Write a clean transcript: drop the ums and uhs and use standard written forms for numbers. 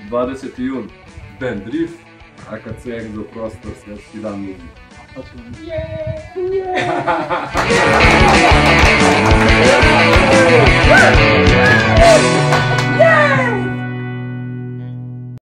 20. jun, band Riff, AKC Exo Prostor, Svjetski dan muzike. Yeah!